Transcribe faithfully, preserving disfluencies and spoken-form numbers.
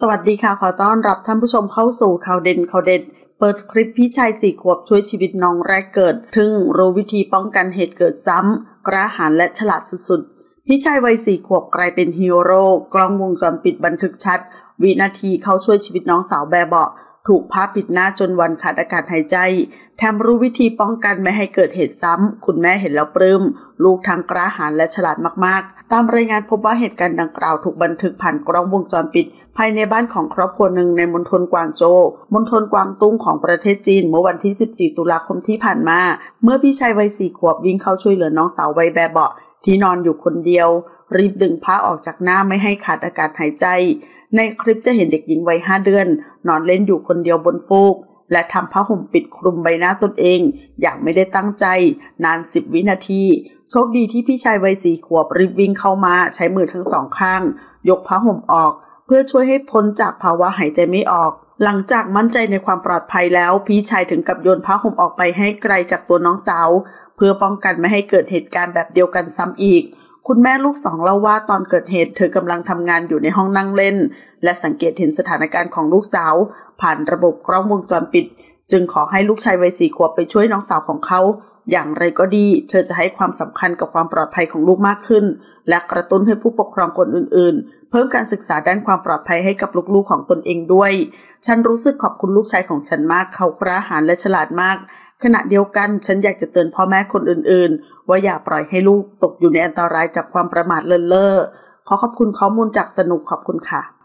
สวัสดีค่ะขอต้อนรับท่านผู้ชมเข้าสู่ข่าวเด่นข่าวเด็ดเปิดคลิปพี่ชายสี่ขวบช่วยชีวิตน้องแรกเกิดถึงรู้วิธีป้องกันเหตุเกิดซ้ำกล้าหาญและฉลาดสุดๆพี่ชายวัยสี่ขวบกลายเป็นฮีโร่กล้องวงจรปิดบันทึกชัดวินาทีเขาช่วยชีวิตน้องสาวแบเบาะถูกผ้าปิดหน้าจนวันขาดอากาศหายใจแถมรู้วิธีป้องกันไม่ให้เกิดเหตุซ้ำคุณแม่เห็นแล้วปลื้มลูกทั้งกล้าหาญและฉลาดมากๆตามรายงานพบว่าเหตุการณ์ดังกล่าวถูกบันทึกผ่านกล้องวงจรปิดภายในบ้านของครอบครัวหนึ่งในมณฑลกวางโจวมณฑลกวางตุ้งของประเทศจีนเมื่อวันที่สิบสี่ตุลาคมที่ผ่านมาเมื่อพี่ชายวัยสี่ขวบวิ่งเข้าช่วยเหลือน้องสาววัยแบเบาะที่นอนอยู่คนเดียวรีบดึงผ้าออกจากหน้าไม่ให้ขาดอากาศหายใจในคลิปจะเห็นเด็กหญิงวัยห้าเดือนนอนเล่นอยู่คนเดียวบนฟูกและทำผ้าห่มปิดคลุมใบหน้าตนเองอย่างไม่ได้ตั้งใจนานสิบวินาทีโชคดีที่พี่ชายวัยสี่ขวบรีบวิ่งเข้ามาใช้มือทั้งสองข้างยกผ้าห่มออกเพื่อช่วยให้พ้นจากภาวะหายใจไม่ออกหลังจากมั่นใจในความปลอดภัยแล้วพี่ชายถึงกับโยนผ้าห่มออกไปให้ไกลจากตัวน้องสาวเพื่อป้องกันไม่ให้เกิดเหตุการณ์แบบเดียวกันซ้ำอีกคุณแม่ลูกสองเล่าว่าตอนเกิดเหตุเธอกำลังทำงานอยู่ในห้องนั่งเล่นและสังเกตเห็นสถานการณ์ของลูกสาวผ่านระบบกล้องวงจรปิดจึงขอให้ลูกชายวัยสี่ขวบไปช่วยน้องสาวของเขาอย่างไรก็ดีเธอจะให้ความสำคัญกับความปลอดภัยของลูกมากขึ้นและกระตุ้นให้ผู้ปกครองคนอื่นๆเพิ่มการศึกษาด้านความปลอดภัยให้กับลูกๆของตนเองด้วยฉันรู้สึกขอบคุณลูกชายของฉันมากเขากล้าหาญและฉลาดมากขณะเดียวกันฉันอยากจะเตือนพ่อแม่คนอื่นๆว่าอย่าปล่อยให้ลูกตกอยู่ในอันตรายจากความประมาทเลินเล่อขอขอบคุณข้อมูลจากสนุกขอบคุณค่ะ